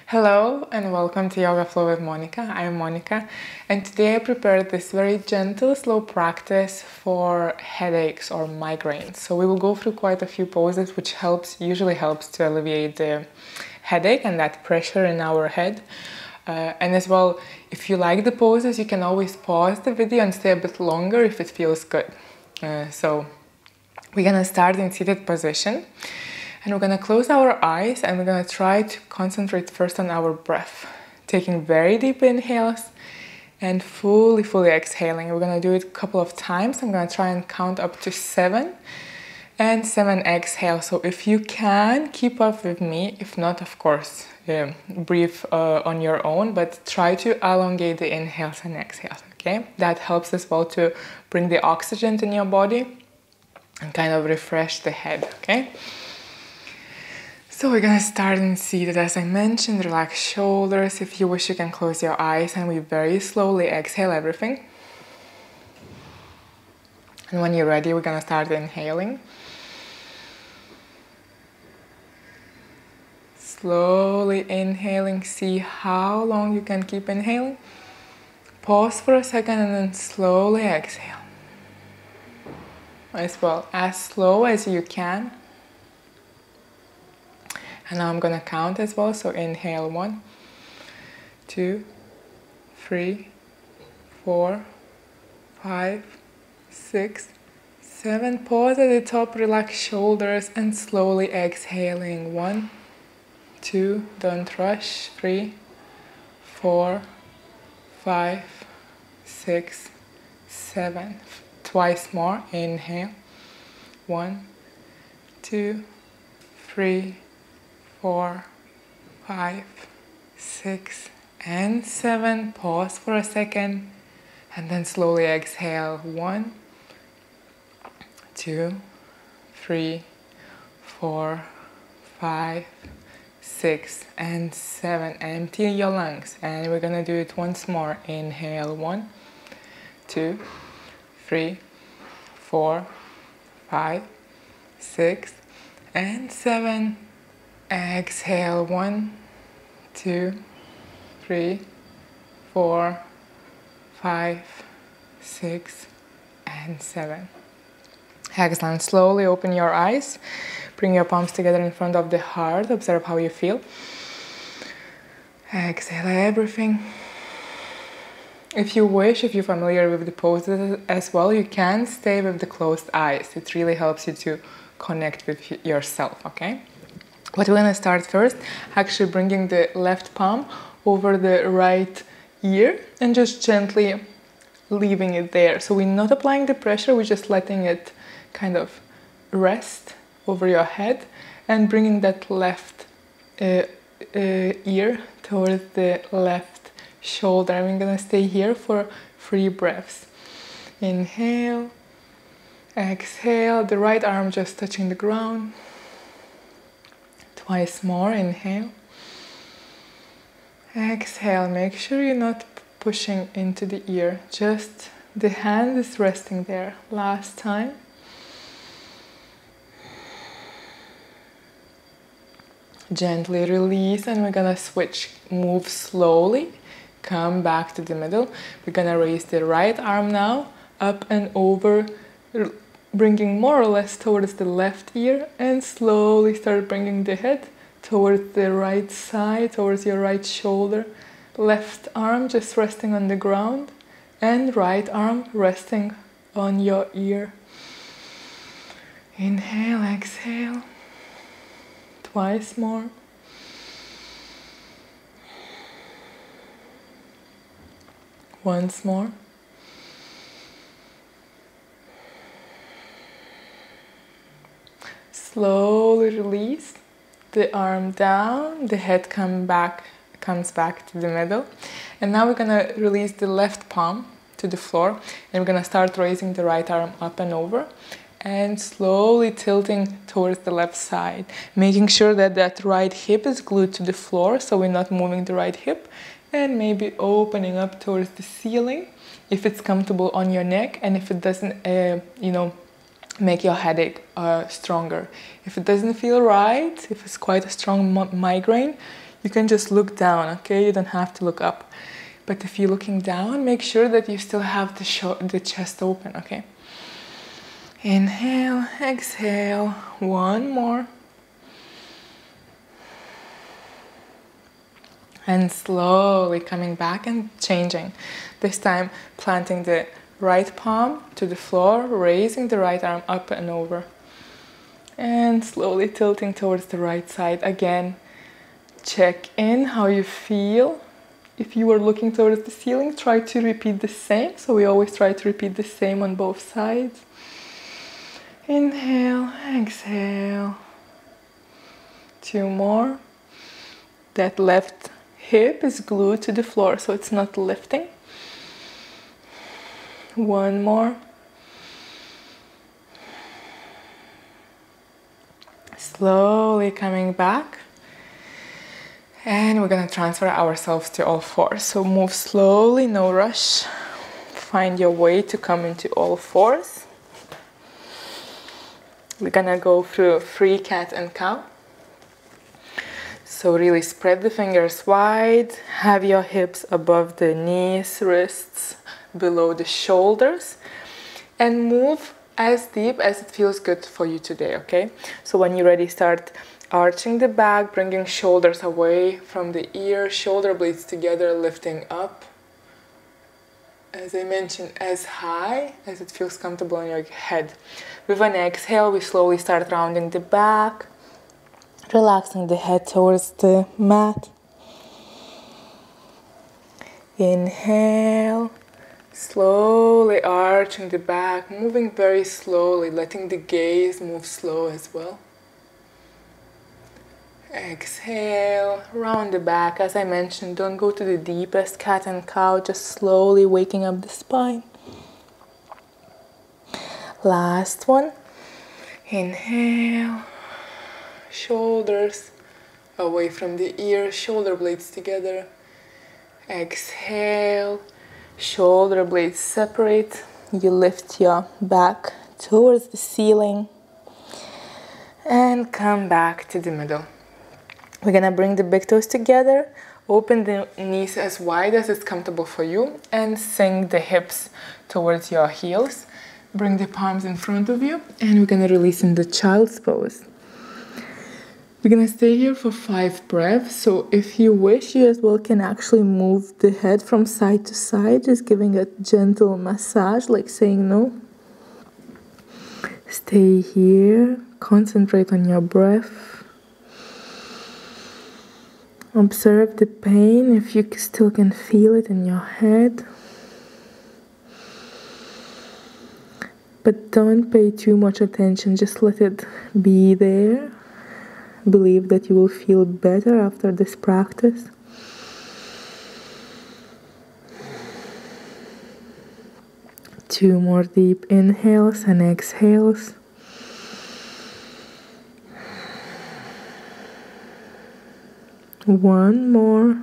Hello and welcome to Yoga Flow with Monica. I'm Monica and today I prepared this very gentle, slow practice for headaches or migraines. So we will go through quite a few poses which usually helps to alleviate the headache and that pressure in our head. And as well, if you like the poses, you can always pause the video and stay a bit longer if it feels good. So we're gonna start in seated position. And we're gonna close our eyes and we're gonna try to concentrate first on our breath. Taking very deep inhales and fully exhaling. We're gonna do it a couple of times. I'm gonna try and count up to 7 and 7 exhale. So if you can, keep up with me. If not, of course, breathe on your own, but try to elongate the inhales and exhales, okay? That helps as well to bring the oxygen in your body and kind of refresh the head, okay? So we're gonna start in seated. As I mentioned, relax shoulders. If you wish, you can close your eyes and we very slowly exhale everything. And when you're ready, we're gonna start inhaling. Slowly inhaling. See how long you can keep inhaling. Pause for a second and then slowly exhale. As well, as slow as you can. And now I'm gonna count as well. So inhale 1, 2, 3, 4, 5, 6, 7. Pause at the top, relax shoulders and slowly exhaling. 1, 2, don't rush. 3, 4, 5, 6, 7. Twice more. Inhale. 1, 2, 3, 4, 5, 6, and 7. Pause for a second and then slowly exhale. 1, 2, 3, 4, 5, 6, and 7. Empty your lungs and we're gonna do it once more. Inhale 1, 2, 3, 4, 5, 6, and 7. Exhale 1, 2, 3, 4, 5, 6, and 7. Excellent. Slowly open your eyes. Bring your palms together in front of the heart. Observe how you feel. Exhale everything. If you wish, if you're familiar with the poses as well, you can stay with the closed eyes. It really helps you to connect with yourself, okay? But we're gonna start first, actually bringing the left palm over the right ear and just gently leaving it there. So we're not applying the pressure, we're just letting it kind of rest over your head and bringing that left ear towards the left shoulder. And we're gonna stay here for 3 breaths. Inhale, exhale, the right arm just touching the ground. Twice more. Inhale. Exhale. Make sure you're not pushing into the ear. Just the hand is resting there. Last time. Gently release and we're gonna switch. Move slowly. Come back to the middle. We're gonna raise the right arm now up and over, bringing more or less towards the left ear and slowly start bringing the head towards the right side, towards your right shoulder. Left arm just resting on the ground and right arm resting on your ear. Inhale, exhale. Twice more. Once more. Slowly release the arm down, the head comes back to the middle. And now we're gonna release the left palm to the floor and we're gonna start raising the right arm up and over and slowly tilting towards the left side, making sure that that right hip is glued to the floor so we're not moving the right hip, and maybe opening up towards the ceiling if it's comfortable on your neck and if it doesn't, make your headache stronger. If it doesn't feel right, if it's quite a strong migraine, You can just look down, okay? You don't have to look up. But if you're looking down, make sure that you still have the chest open, okay? Inhale, exhale, one more. And slowly coming back and changing. This time planting the right palm to the floor, raising the right arm up and over. And slowly tilting towards the right side. Again, check in how you feel. If you are looking towards the ceiling, try to repeat the same. So we always try to repeat the same on both sides. Inhale, exhale. Two more. That left hip is glued to the floor, so it's not lifting. One more. Slowly coming back. And we're gonna transfer ourselves to all fours. So move slowly, no rush. Find your way to come into all fours. We're gonna go through free cat and cow. So really spread the fingers wide, have your hips above the knees, wrists below the shoulders, and move as deep as it feels good for you today, okay? So when you're ready, start arching the back, bringing shoulders away from the ear, shoulder blades together, lifting up. As I mentioned, as high as it feels comfortable on your head. With an exhale, we slowly start rounding the back, relaxing the head towards the mat. Inhale, slowly arching the back, moving very slowly, letting the gaze move slow as well. Exhale, round the back. As I mentioned, don't go to the deepest cat and cow, just slowly waking up the spine. Last one. Inhale. Shoulders away from the ears, shoulder blades together. Exhale, shoulder blades separate. You lift your back towards the ceiling and come back to the middle. We're gonna bring the big toes together, open the knees as wide as it's comfortable for you, and sink the hips towards your heels. Bring the palms in front of you, and we're gonna release in the child's pose. We're gonna stay here for 5 breaths, so if you wish, you as well can actually move the head from side to side, just giving a gentle massage, like saying no. Stay here, concentrate on your breath. Observe the pain, if you still can feel it in your head. But don't pay too much attention, just let it be there. Believe that you will feel better after this practice. Two more deep inhales and exhales. One more.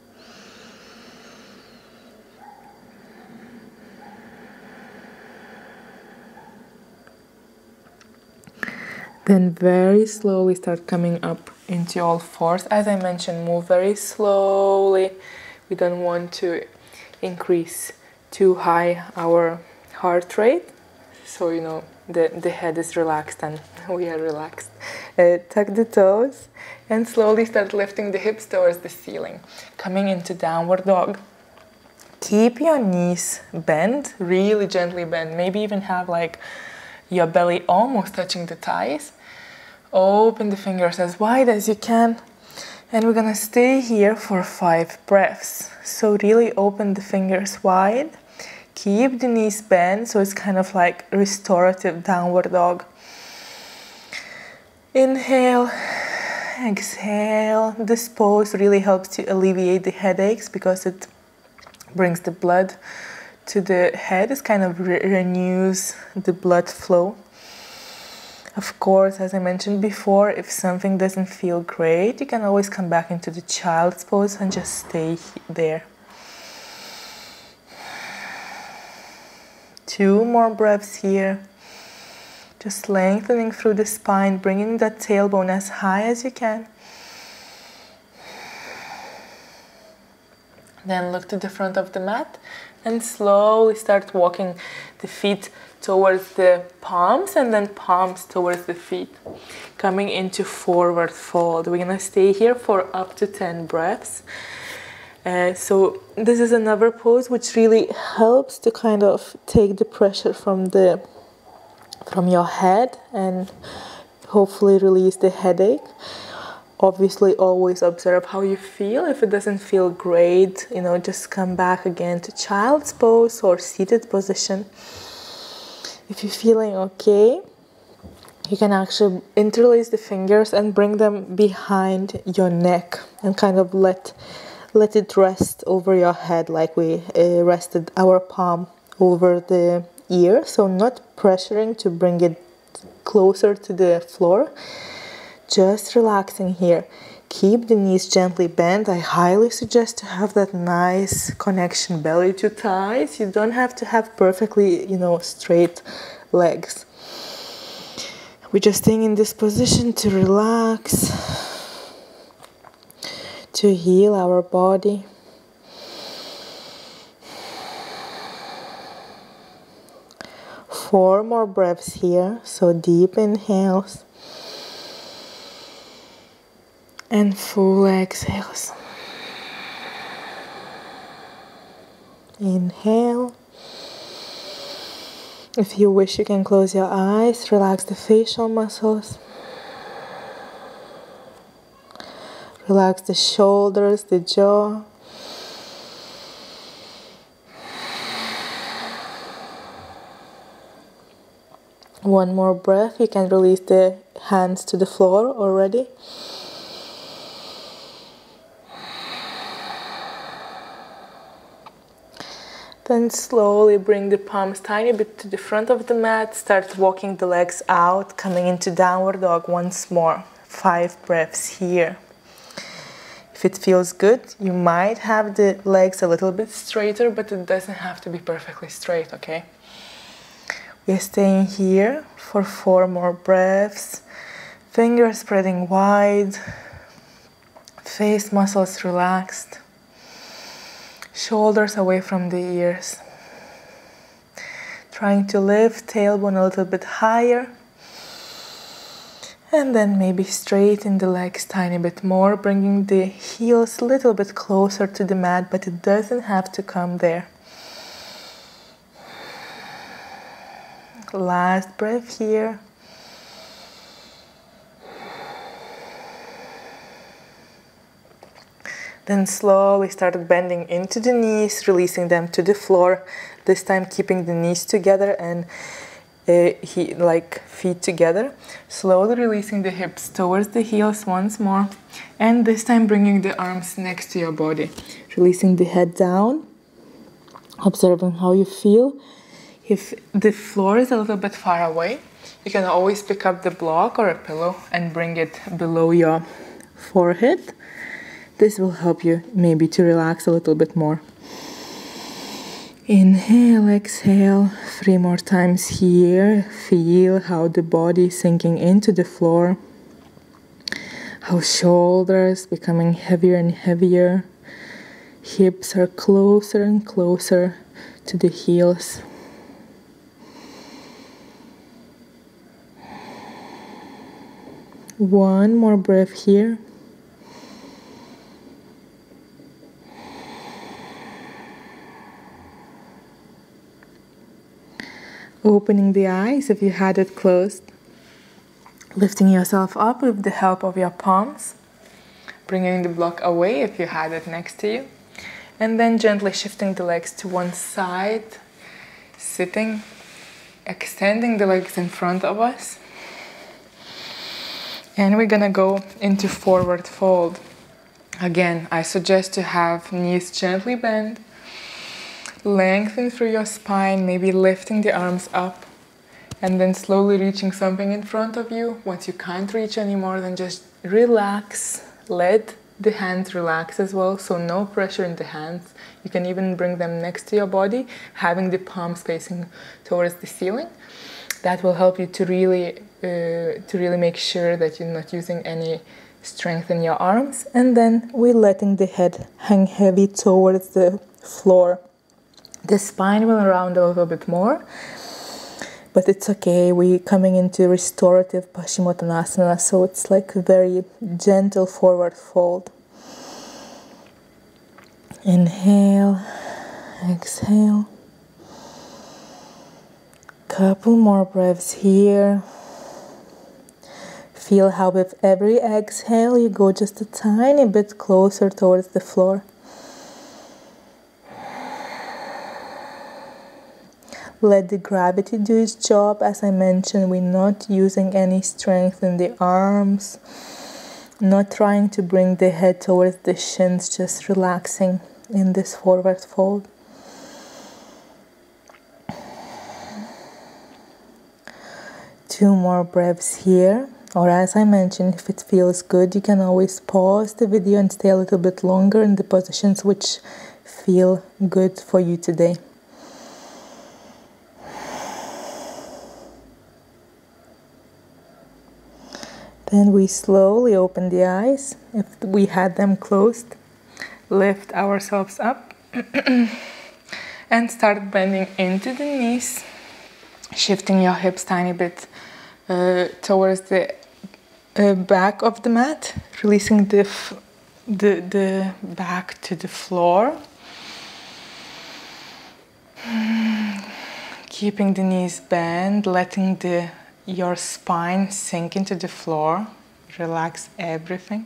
Then very slowly start coming up into all fours. As I mentioned, move very slowly. We don't want to increase too high our heart rate. So, you know, the head is relaxed and we are relaxed. Tuck the toes and slowly start lifting the hips towards the ceiling. Coming into downward dog. Keep your knees bent, really gently bent. Maybe even have like your belly almost touching the thighs. Open the fingers as wide as you can. And we're gonna stay here for 5 breaths. So really open the fingers wide. Keep the knees bent, so it's kind of like restorative downward dog. Inhale, exhale. This pose really helps to alleviate the headaches because it brings the blood to the head. It kind of renews the blood flow. Of course, as I mentioned before, if something doesn't feel great, you can always come back into the child's pose and just stay there. 2 more breaths here. Just lengthening through the spine, bringing that tailbone as high as you can. Then look to the front of the mat and slowly start walking the feet towards the palms and then palms towards the feet. Coming into forward fold. We're gonna stay here for up to 10 breaths. So this is another pose which really helps to kind of take the pressure from your head and hopefully release the headache. Obviously, always observe how you feel. If it doesn't feel great, just come back again to child's pose or seated position. If you're feeling okay, you can actually interlace the fingers and bring them behind your neck and kind of let it rest over your head like we rested our palm over the ear. So not pressuring to bring it closer to the floor. Just relaxing here. Keep the knees gently bent. I highly suggest to have that nice connection belly to thighs. You don't have to have perfectly, straight legs. We're just staying in this position to relax, to heal our body. Four more breaths here. So deep inhales. And full exhales. Inhale. If you wish, you can close your eyes, relax the facial muscles. Relax the shoulders, the jaw. One more breath, you can release the hands to the floor already. Then slowly bring the palms tiny bit to the front of the mat. Start walking the legs out, coming into downward dog once more. 5 breaths here. If it feels good, you might have the legs a little bit straighter, but it doesn't have to be perfectly straight, okay? We're staying here for 4 more breaths. Fingers spreading wide. Face muscles relaxed. Shoulders away from the ears. Trying to lift tailbone a little bit higher. And then maybe straighten the legs tiny bit more, bringing the heels a little bit closer to the mat, but it doesn't have to come there. Last breath here. Then slowly start bending into the knees, releasing them to the floor. This time keeping the knees together and feet together. Slowly releasing the hips towards the heels once more. And this time bringing the arms next to your body. Releasing the head down. Observing how you feel. If the floor is a little bit far away, you can always pick up the block or a pillow and bring it below your forehead. This will help you maybe to relax a little bit more. Inhale, exhale, 3 more times here. Feel how the body is sinking into the floor. How shoulders becoming heavier and heavier. Hips are closer and closer to the heels. One more breath here. Opening the eyes if you had it closed. Lifting yourself up with the help of your palms. Bringing the block away if you had it next to you. And then gently shifting the legs to one side. Sitting. Extending the legs in front of us. And we're gonna go into forward fold. Again, I suggest to have knees gently bent. Lengthen through your spine, maybe lifting the arms up and then slowly reaching something in front of you. Once you can't reach anymore, then just relax. Let the hands relax as well, so no pressure in the hands. You can even bring them next to your body, having the palms facing towards the ceiling. That will help you to really make sure that you're not using any Strengthen your arms, and then we're letting the head hang heavy towards the floor. The spine will round a little bit more, but it's okay. We're coming into restorative Paschimottanasana, so it's like a very gentle forward fold. Inhale, exhale. Couple more breaths here. Feel how with every exhale you go just a tiny bit closer towards the floor. Let the gravity do its job. As I mentioned, we're not using any strength in the arms, not trying to bring the head towards the shins, just relaxing in this forward fold. Two more breaths here. Or as I mentioned, if it feels good, you can always pause the video and stay a little bit longer in the positions which feel good for you today. Then we slowly open the eyes. If we had them closed, lift ourselves up and start bending into the knees, shifting your hips tiny bit towards the back of the mat, releasing the back to the floor. Keeping the knees bent, letting your spine sink into the floor. Relax everything.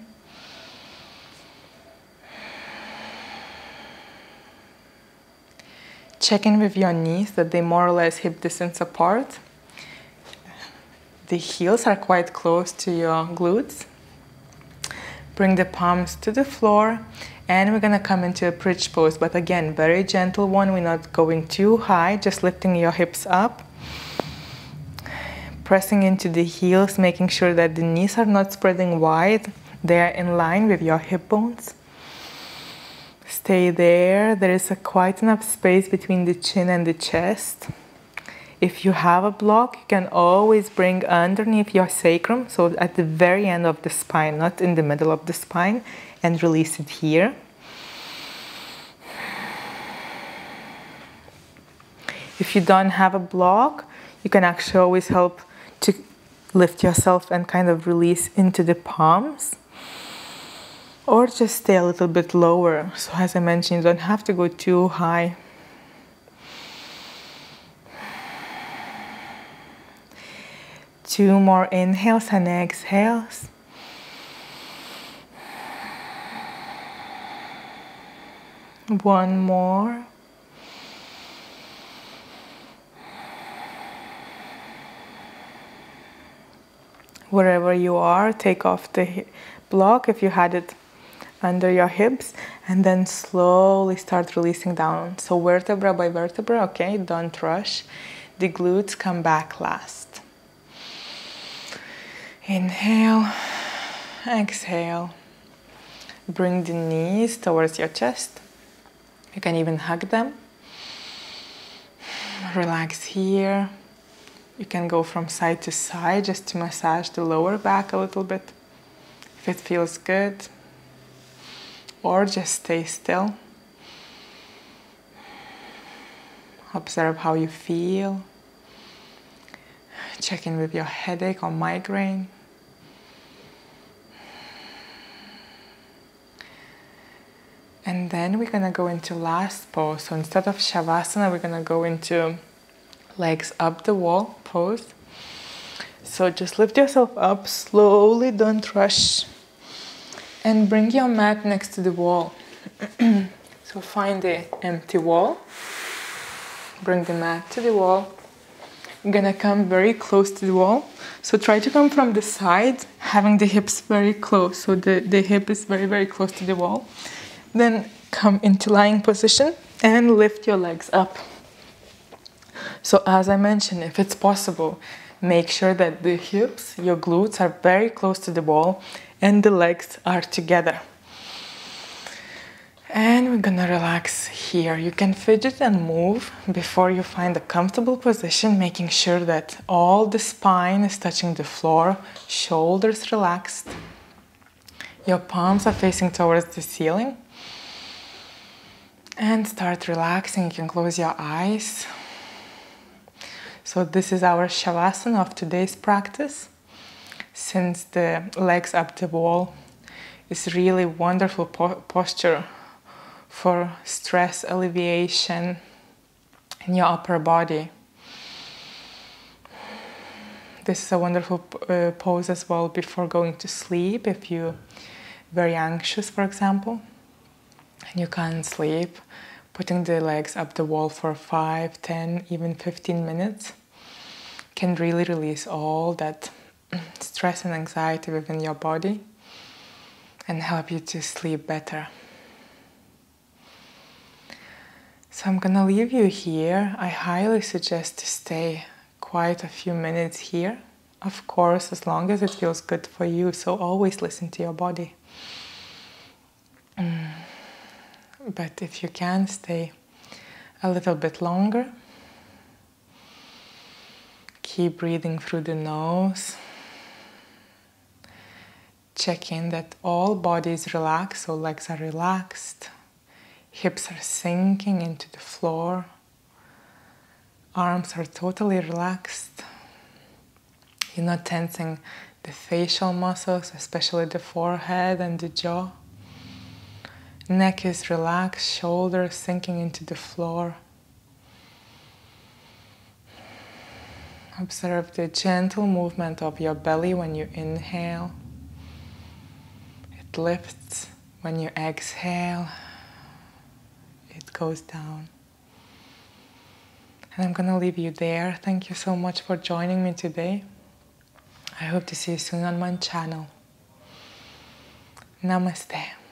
Check in with your knees that they more or less hip distance apart. The heels are quite close to your glutes. Bring the palms to the floor, and we're gonna come into a bridge pose, but again, very gentle one. We're not going too high, just lifting your hips up. Pressing into the heels, making sure that the knees are not spreading wide. They are in line with your hip bones. Stay there. There is quite enough space between the chin and the chest. If you have a block, you can always bring underneath your sacrum, so at the very end of the spine, not in the middle of the spine, and release it here. If you don't have a block, you can actually always help to lift yourself and kind of release into the palms, or just stay a little bit lower. So as I mentioned, you don't have to go too high. Two more inhales and exhales. One more. Wherever you are, take off the block if you had it under your hips, and then slowly start releasing down. So vertebra by vertebra, okay? Don't rush. The glutes come back last. Inhale, exhale. Bring the knees towards your chest. You can even hug them. Relax here. You can go from side to side just to massage the lower back a little bit if it feels good, or just stay still. Observe how you feel. Check in with your headache or migraine. And then we're gonna go into last pose. So instead of Shavasana, we're gonna go into legs up the wall pose. So just lift yourself up slowly, don't rush, and bring your mat next to the wall. So find the empty wall, bring the mat to the wall. You're gonna come very close to the wall. So try to come from the side, having the hips very close. So the hip is very, very close to the wall. Then come into lying position and lift your legs up. So as I mentioned, if it's possible, make sure that the hips, your glutes are very close to the wall and the legs are together. And we're gonna relax here. You can fidget and move before you find a comfortable position, making sure that all the spine is touching the floor, shoulders relaxed. Your palms are facing towards the ceiling. And start relaxing. You can close your eyes. So this is our Shavasana of today's practice. Since the legs up the wall is really wonderful posture for stress alleviation in your upper body. This is a wonderful pose as well before going to sleep if you're very anxious, for example, and you can't sleep. Putting the legs up the wall for 5, 10, even 15 minutes can really release all that stress and anxiety within your body and help you to sleep better. So I'm gonna leave you here. I highly suggest to stay quite a few minutes here. Of course, as long as it feels good for you, so always listen to your body. But if you can, stay a little bit longer. Keep breathing through the nose. Check in that all body is relaxed, so legs are relaxed. Hips are sinking into the floor. Arms are totally relaxed. You're not tensing the facial muscles, especially the forehead and the jaw. Neck is relaxed, shoulders sinking into the floor. Observe the gentle movement of your belly when you inhale. It lifts when you exhale. It goes down. And I'm gonna leave you there. Thank you so much for joining me today. I hope to see you soon on my channel. Namaste.